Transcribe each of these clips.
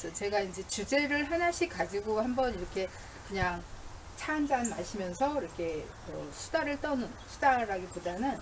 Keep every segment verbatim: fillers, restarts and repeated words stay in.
그래서 제가 이제 주제를 하나씩 가지고 한번 이렇게 그냥 차 한 잔 마시면서 이렇게 어, 수다를 떠는, 수다라기보다는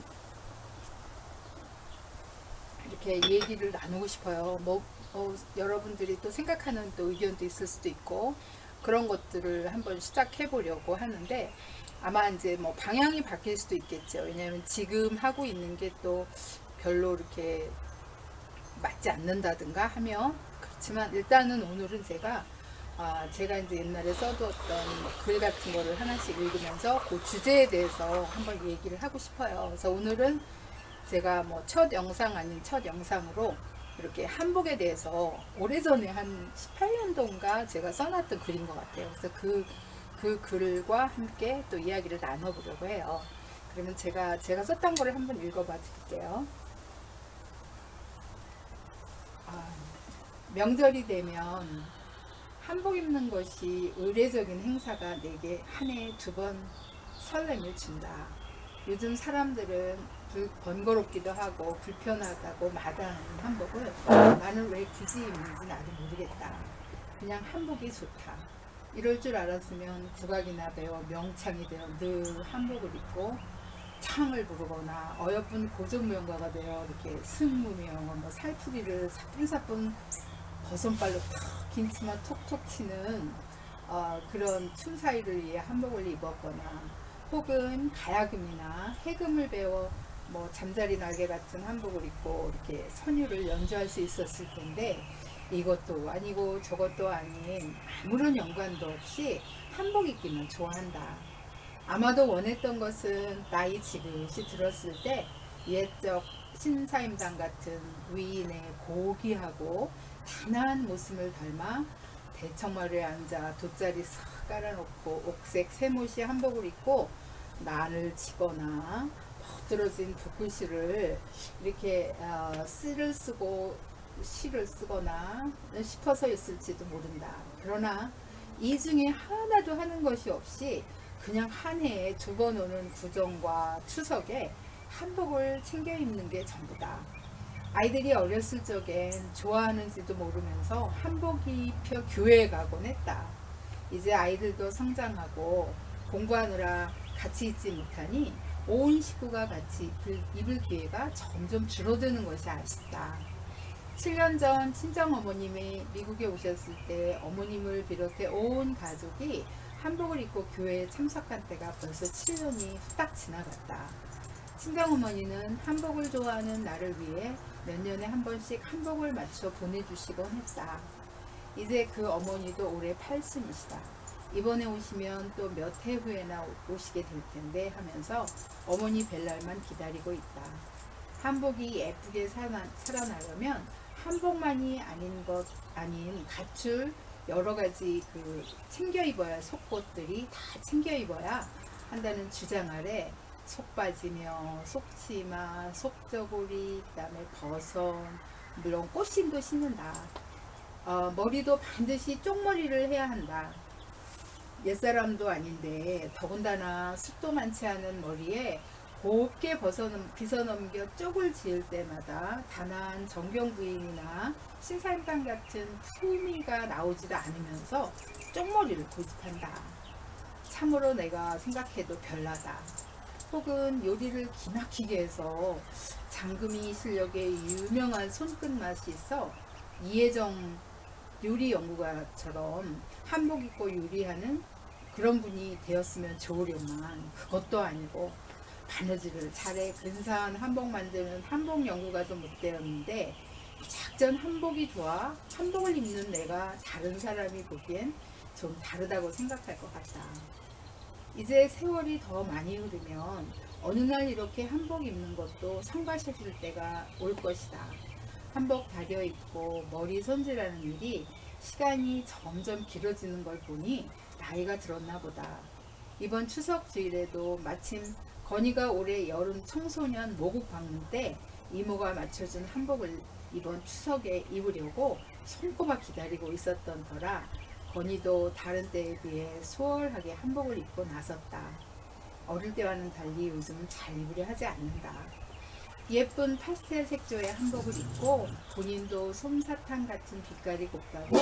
이렇게 얘기를 나누고 싶어요. 뭐 어, 여러분들이 또 생각하는 또 의견도 있을 수도 있고 그런 것들을 한번 시작해 보려고 하는데, 아마 이제 뭐 방향이 바뀔 수도 있겠죠. 왜냐하면 지금 하고 있는 게 또 별로 이렇게 맞지 않는다든가 하면. 그렇지만 일단은 오늘은 제가 아, 제가 이제 옛날에 써두었던 글 같은 거를 하나씩 읽으면서 그 주제에 대해서 한번 얘기를 하고 싶어요. 그래서 오늘은 제가 뭐 첫 영상 아닌 첫 영상으로 이렇게 한복에 대해서 오래전에 한 십팔 년도인가 제가 써놨던 글인 것 같아요. 그래서 그, 그 글과 함께 또 이야기를 나눠보려고 해요. 그러면 제가, 제가 썼던 거를 한번 읽어봐 드릴게요. 아, 명절이 되면 한복 입는 것이 의례적인 행사가 내게 한 해에 두 번 설렘을 준다. 요즘 사람들은 불, 번거롭기도 하고 불편하다고 마다하는 한복을 나는 왜 굳이 입는지 나도 모르겠다. 그냥 한복이 좋다. 이럴 줄 알았으면 국악이나 배워 명창이 되어 늘 한복을 입고 창을 부르거나 어여쁜 고전무용가가 되어 이렇게 승무명, 뭐 살풀이를 사뿐사뿐 버선발로 탁 긴 치마 톡톡 치는 어, 그런 춤사위를 위해 한복을 입었거나, 혹은 가야금이나 해금을 배워 뭐 잠자리 날개 같은 한복을 입고 이렇게 선율을 연주할 수 있었을 텐데, 이것도 아니고 저것도 아닌 아무런 연관도 없이 한복 입기만 좋아한다. 아마도 원했던 것은 나이 지긋이 들었을 때 옛적 신사임당 같은 위인의 고귀하고 단아한 모습을 닮아 대청마루에 앉아 돗자리 싹 깔아놓고 옥색 새못이 한복을 입고 난을 치거나 퍼들어진 붓글씨를 이렇게 어, 쓰를 쓰고 시를 쓰거나 싶어서 있을지도 모른다. 그러나 이 중에 하나도 하는 것이 없이 그냥 한 해에 두 번 오는 구정과 추석에 한복을 챙겨 입는 게 전부다. 아이들이 어렸을 적엔 좋아하는지도 모르면서 한복 입혀 교회에 가곤 했다. 이제 아이들도 성장하고 공부하느라 같이 있지 못하니 온 식구가 같이 입을, 입을 기회가 점점 줄어드는 것이 아쉽다. 칠 년 전 친정어머님이 미국에 오셨을 때 어머님을 비롯해 온 가족이 한복을 입고 교회에 참석한 때가 벌써 칠 년이 후딱 지나갔다. 친정어머니는 한복을 좋아하는 나를 위해 몇 년에 한 번씩 한복을 맞춰 보내주시곤 했다. 이제 그 어머니도 올해 팔순이시다. 이번에 오시면 또 몇 해 후에나 오시게 될 텐데 하면서 어머니 뵐 날만 기다리고 있다. 한복이 예쁘게 살아, 살아나려면 한복만이 아닌 것 아닌 갖출 여러 가지 그 챙겨 입어야 속옷들이 다 챙겨 입어야 한다는 주장 아래 속바지며 속치마, 속저고리, 그 다음에 버선, 물론 꽃신도 신는다. 어, 머리도 반드시 쪽머리를 해야 한다. 옛사람도 아닌데 더군다나 숱도 많지 않은 머리에 곱게 벗어넘, 빗어넘겨 쪽을 지을 때마다 단한 정경부인이나 신사임당 같은 품위가 나오지도 않으면서 쪽머리를 고집한다. 참으로 내가 생각해도 별나다. 혹은 요리를 기막히게 해서 장금이 실력에 유명한 손끝맛이 있어 이혜정 요리 연구가처럼 한복 입고 요리하는 그런 분이 되었으면 좋으려만 그것도 아니고 바느질을 잘해 근사한 한복 만드는 한복 연구가도 못 되었는데 작전 한복이 좋아 한복을 입는 내가 다른 사람이 보기엔 좀 다르다고 생각할 것 같다. 이제 세월이 더 많이 흐르면 어느 날 이렇게 한복 입는 것도 성가셔질 때가 올 것이다. 한복 다려 입고 머리 손질하는 일이 시간이 점점 길어지는 걸 보니 나이가 들었나 보다. 이번 추석 주일에도 마침 건이가 올해 여름 청소년 모국 방문 때 이모가 맞춰준 한복을 이번 추석에 입으려고 손꼽아 기다리고 있었던 터라 건이도 다른 때에 비해 수월하게 한복을 입고 나섰다. 어릴 때와는 달리 요즘은 잘 입으려 하지 않는다. 예쁜 파스텔 색조의 한복을 입고 본인도 솜사탕 같은 빛깔이 곱다고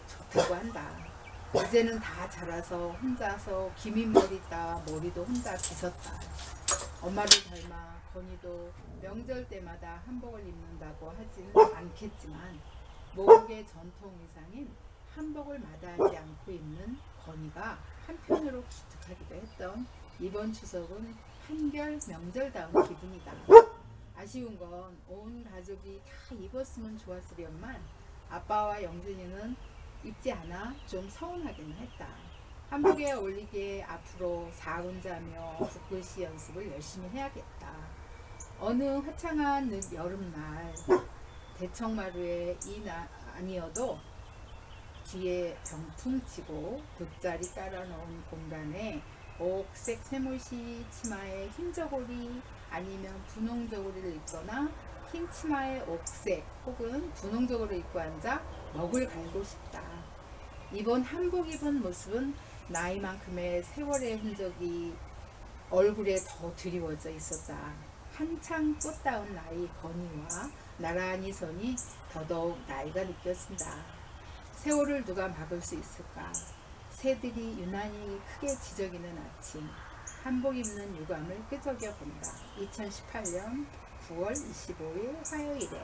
좋다고 한다. 이제는 다 자라서 혼자서 기민머리 따 머리도 혼자 빗었다. 엄마를 닮아 건이도 명절 때마다 한복을 입는다고 하지는 않겠지만 모국의 전통 의상인 한복을 마다하지 않고 입는 건이가 한편으로 기특하기도 했던 이번 추석은 한결 명절다운 기분이다. 아쉬운 건 온 가족이 다 입었으면 좋았으련만 아빠와 영준이는 입지 않아 좀 서운하기는 했다. 한복에 어울리게 앞으로 사군자며 붓글씨 연습을 열심히 해야겠다. 어느 화창한 늦 여름날 대청마루에 이 나, 아니어도 뒤에 병풍 치고 돗자리 깔아놓은 공간에 옥색 세모시 치마에 흰 저고리 아니면 분홍 저고리를 입거나 흰 치마에 옥색 혹은 분홍 저고리를 입고 앉아 먹을 갈고 싶다. 이번 한복 입은 모습은 나이만큼의 세월의 흔적이 얼굴에 더 드리워져 있었다. 한창 꽃다운 나이 건이와 나란히 서니 더더욱 나이가 느껴진다. 세월을 누가 막을 수 있을까? 새들이 유난히 크게 지저귀는 아침, 한복 입는 유감을 끄적여 본다. 이천십팔 년 구월 이십오일 화요일에.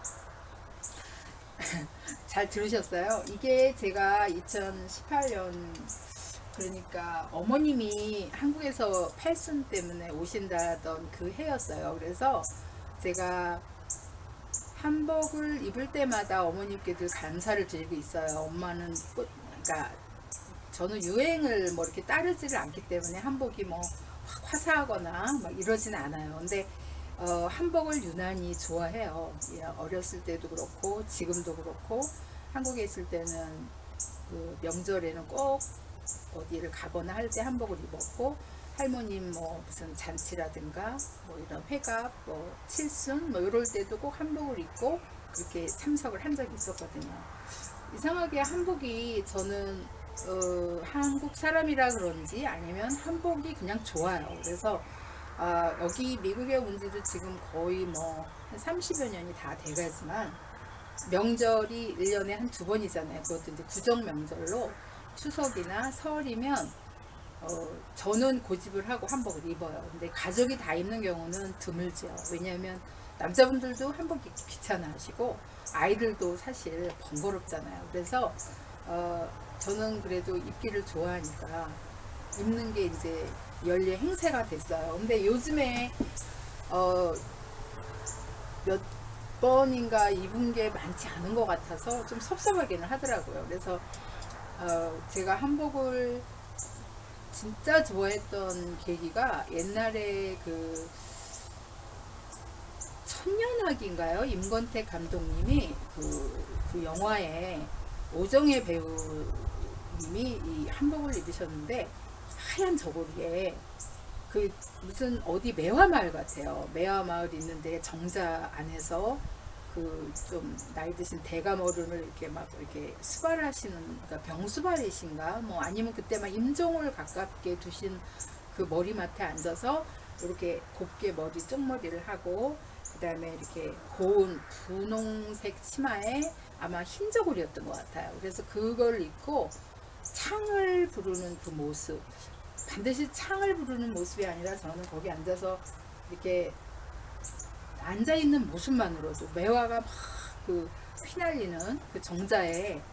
잘 들으셨어요? 이게 제가 이천십팔 년, 그러니까 어머님이 한국에서 팔순 때문에 오신다던 그 해였어요. 그래서 제가 한복을 입을 때마다 어머님께 늘 감사를 드리고 있어요. 엄마는 꽃, 그러니까 저는 유행을 뭐 이렇게 따르지를 않기 때문에 한복이 뭐 화사하거나 막 이러진 않아요. 근데 어, 한복을 유난히 좋아해요. 예, 어렸을 때도 그렇고 지금도 그렇고 한국에 있을 때는 그 명절에는 꼭 어디를 가거나 할 때 한복을 입었고, 할머님 뭐 무슨 잔치라든가 뭐 이런 회갑 뭐 칠순 뭐 이럴 때도 꼭 한복을 입고 그렇게 참석을 한 적이 있었거든요. 이상하게 한복이 저는 어, 한국 사람이라 그런지 아니면 한복이 그냥 좋아요. 그래서 아, 여기 미국에 온 지도 지금 거의 뭐 한 삼십여 년이 다 돼가지만 명절이 일 년에 한 두 번이잖아요. 그것도 이제 구정 명절로 추석이나 설이면 어, 저는 고집을 하고 한복을 입어요. 근데 가족이 다 입는 경우는 드물죠. 왜냐하면 남자분들도 한복 입기 귀찮아 하시고 아이들도 사실 번거롭잖아요. 그래서 어, 저는 그래도 입기를 좋아하니까 입는 게 이제 연례 행세가 됐어요. 근데 요즘에 어, 몇 번인가 입은 게 많지 않은 것 같아서 좀 섭섭하기는 하더라고요. 그래서 어, 제가 한복을 진짜 좋아했던 계기가 옛날에 그 천년왕인가요? 임권택 감독님이 그, 그 영화에 오정혜 배우님이 이 한복을 입으셨는데 하얀 저고리에 그 무슨 어디 매화마을 같아요. 매화마을 있는데 정자 안에서 그 좀 나이 드신 대감어른을 이렇게 막 이렇게 수발하시는, 그러니까 병수발이신가 뭐 아니면 그때 막 임종을 가깝게 두신 그 머리맡에 앉아서 이렇게 곱게 머리 쪽머리를 하고 그 다음에 이렇게 고운 분홍색 치마에 아마 흰 저고리였던 것 같아요. 그래서 그걸 입고 창을 부르는 그 모습, 반드시 창을 부르는 모습이 아니라 저는 거기 앉아서 이렇게 앉아있는 모습만으로도 매화가 막 그 휘날리는 그 정자에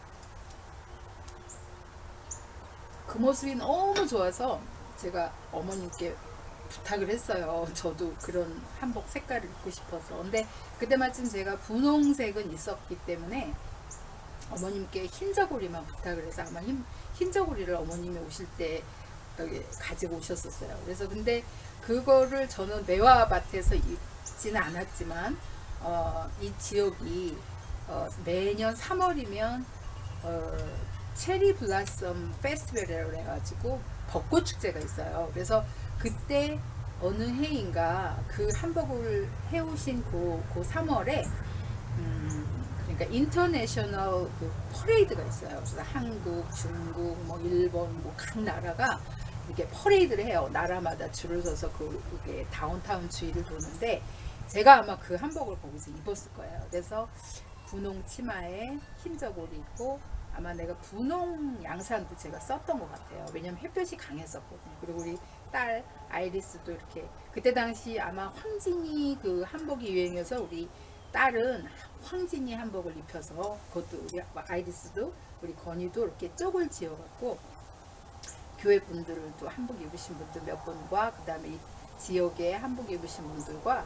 그 모습이 너무 좋아서 제가 어머님께 부탁을 했어요. 저도 그런 한복 색깔을 입고 싶어서. 근데 그때 마침 제가 분홍색은 있었기 때문에 어머님께 흰 저고리만 부탁을 해서 아마 흰, 흰 저고리를 어머님이 오실 때 여기 가지고 오셨었어요. 그래서 근데 그거를 저는 매화밭에서 입지는 않았지만 어, 이 지역이 어, 매년 삼월이면 어, 체리 블라썸 페스티벌이라고 해가지고 벚꽃 축제가 있어요. 그래서 그때 어느 해인가 그 한복을 해오신 그, 그 삼월에 음, 그러니까 인터내셔널 그 퍼레이드가 있어요. 그래서 한국, 중국, 뭐 일본, 뭐 각 나라가 이렇게 퍼레이드를 해요. 나라마다 줄을 서서 그 이게 다운타운 주위를 도는데 제가 아마 그 한복을 거기서 입었을 거예요. 그래서 분홍 치마에 흰 저고리 입고 아마 내가 분홍 양산도 제가 썼던 것 같아요. 왜냐면 햇볕이 강했었거든요. 그리고 우리 딸 아이리스도 이렇게 그때 당시 아마 황진이 그 한복이 유행해서 우리 딸은 황진이 한복을 입혀서 그것도 우리 아이리스도 우리 건이도 이렇게 쪽을 지어갖고 교회 분들도 한복 입으신 분들 몇 분과 그 다음에 이 지역에 한복 입으신 분들과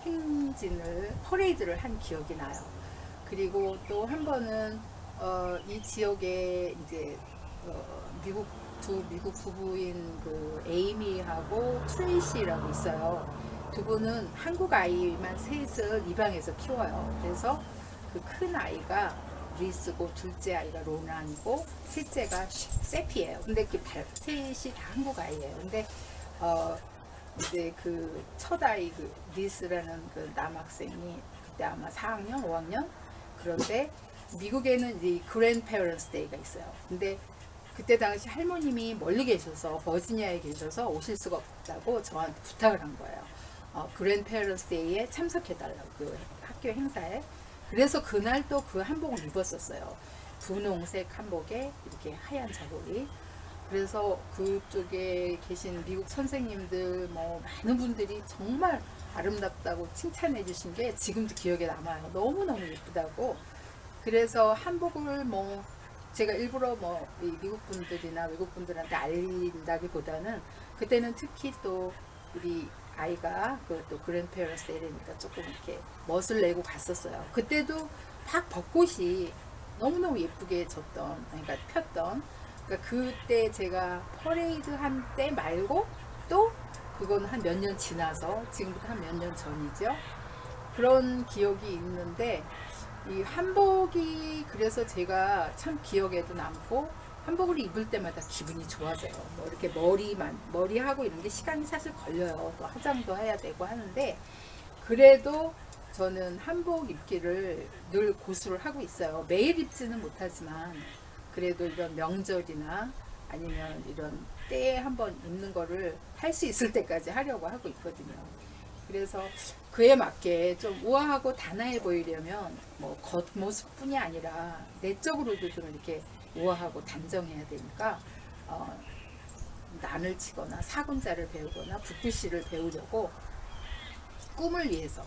행진을 퍼레이드를 한 기억이 나요. 그리고 또 한 번은 어, 이 지역에 이제 어, 미국 두 미국 부부인 그 에이미하고 트레이시라고 있어요. 두 분은 한국 아이만 셋을 이 방에서 키워요. 그래서 그 큰 아이가 리스고 둘째 아이가 로난이고 셋째가 세피예요. 근데 그 셋이 다 한국 아이예요. 근데 어 이제 그 첫 아이 그 리스라는 그 남학생이 그때 아마 사 학년, 오 학년 그런데 미국에는 이제 그랜드 페어런스 데이가 있어요. 근데 그때 당시 할머님이 멀리 계셔서 버지니아에 계셔서 오실 수가 없다고 저한테 부탁을 한 거예요. 어, 그랜드 페어런스 데이에 참석해달라고 그 학교 행사에. 그래서 그날 또 그 한복을 입었었어요. 분홍색 한복에 이렇게 하얀 자국이. 그래서 그쪽에 계신 미국 선생님들 뭐 많은 분들이 정말 아름답다고 칭찬해 주신 게 지금도 기억에 남아요. 너무너무 예쁘다고. 그래서 한복을 뭐 제가 일부러 뭐 미국 분들이나 외국 분들한테 알린다기보다는 그때는 특히 또 우리 아이가 그또 그랜드 페어런스 데이니까 조금 이렇게 멋을 내고 갔었어요. 그때도 막 벚꽃이 너무너무 예쁘게 졌던, 그러니까 폈던. 그러니까 그때 제가 퍼레이드 한 때 말고 또 그건 한 몇 년 지나서 지금부터 한 몇 년 전이죠. 그런 기억이 있는데 이 한복이 그래서 제가 참 기억에도 남고 한복을 입을 때마다 기분이 좋아져요. 뭐 이렇게 머리만 머리하고 이런 게 시간이 사실 걸려요. 또 화장도 해야 되고 하는데 그래도 저는 한복 입기를 늘 고수를 하고 있어요. 매일 입지는 못하지만 그래도 이런 명절이나 아니면 이런 때에 한번 입는 거를 할 수 있을 때까지 하려고 하고 있거든요. 그래서 그에 맞게 좀 우아하고 단아해 보이려면 뭐 겉모습뿐이 아니라 내적으로도 좀 이렇게 우아하고 단정해야 되니까 어, 난을 치거나 사군자를 배우거나 붓글씨를 배우려고 꿈을 위해서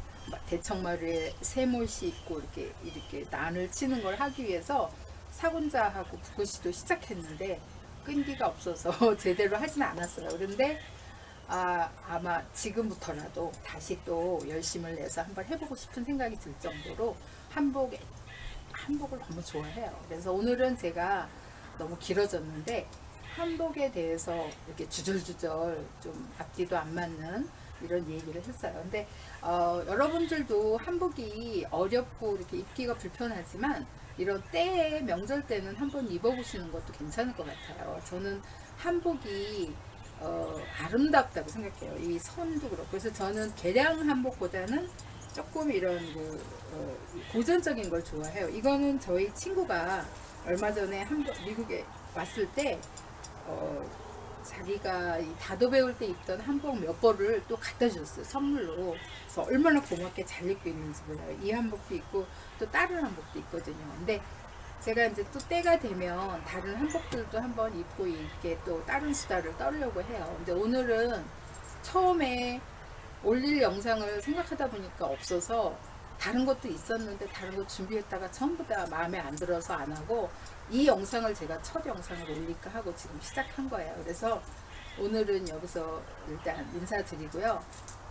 대청마루에 새못이 있고 이렇게 이렇게 난을 치는 걸 하기 위해서 사군자하고 붓글씨도 시작했는데 끈기가 없어서 제대로 하진 않았어요. 그런데 아, 아마 지금부터라도 다시 또 열심을 내서 한번 해보고 싶은 생각이 들 정도로 한복에 한복을 너무 좋아해요. 그래서 오늘은 제가 너무 길어졌는데 한복에 대해서 이렇게 주절주절 좀 앞뒤도 안 맞는 이런 얘기를 했어요. 근데 어, 여러분들도 한복이 어렵고 이렇게 입기가 불편하지만 이런 때에 명절 때는 한번 입어보시는 것도 괜찮을 것 같아요. 저는 한복이 어, 아름답다고 생각해요. 이 선도 그렇고. 그래서 저는 개량 한복보다는 조금 이런 그, 어, 고전적인 걸 좋아해요. 이거는 저희 친구가 얼마 전에 한복, 미국에 왔을 때 어, 자기가 이 다도 배울 때 입던 한복 몇 벌을 또 갖다 줬어요. 선물로. 그래서 얼마나 고맙게 잘 입고 있는지 몰라요. 이 한복도 있고 또 다른 한복도 있거든요. 근데 제가 이제 또 때가 되면 다른 한복들도 한번 입고 이렇게 또 다른 수다를 떨려고 해요. 근데 오늘은 처음에 올릴 영상을 생각하다 보니까 없어서 다른 것도 있었는데 다른 거 준비했다가 전부 다 마음에 안 들어서 안 하고 이 영상을 제가 첫 영상을 올릴까 하고 지금 시작한 거예요. 그래서 오늘은 여기서 일단 인사드리고요.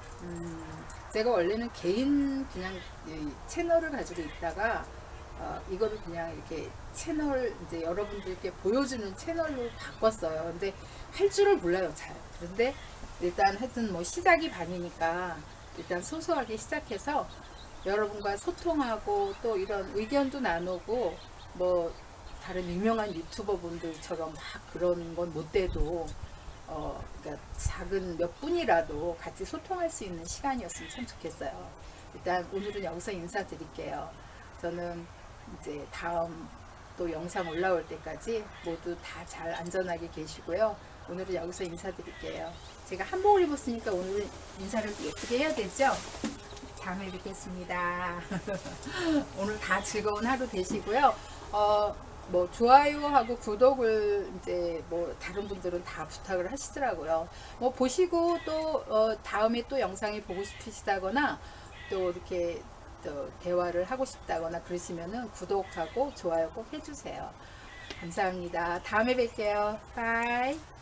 음, 제가 원래는 개인 그냥 채널을 가지고 있다가 어, 이거를 그냥 이렇게 채널 이제 여러분들께 보여주는 채널로 바꿨어요. 근데 할 줄을 몰라요, 잘. 그런데 일단 하여튼 뭐 시작이 반이니까 일단 소소하게 시작해서 여러분과 소통하고 또 이런 의견도 나누고 뭐 다른 유명한 유튜버 분들처럼 막 그런 건 못 돼도 어, 그러니까 작은 몇 분이라도 같이 소통할 수 있는 시간이었으면 참 좋겠어요. 일단 오늘은 여기서 인사드릴게요. 저는 이제 다음 또 영상 올라올 때까지 모두 다 잘 안전하게 계시고요. 오늘은 여기서 인사드릴게요. 제가 한복을 입었으니까 오늘은 인사를 예쁘게 해야 되죠? 다음에 뵙겠습니다. 오늘 다 즐거운 하루 되시고요. 어, 뭐 좋아요하고 구독을 이제 뭐 다른 분들은 다 부탁을 하시더라고요. 뭐 보시고 또 어 다음에 또 영상이 보고 싶으시다거나 또 이렇게 또 대화를 하고 싶다거나 그러시면은 구독하고 좋아요 꼭 해주세요. 감사합니다. 다음에 뵐게요. 바이.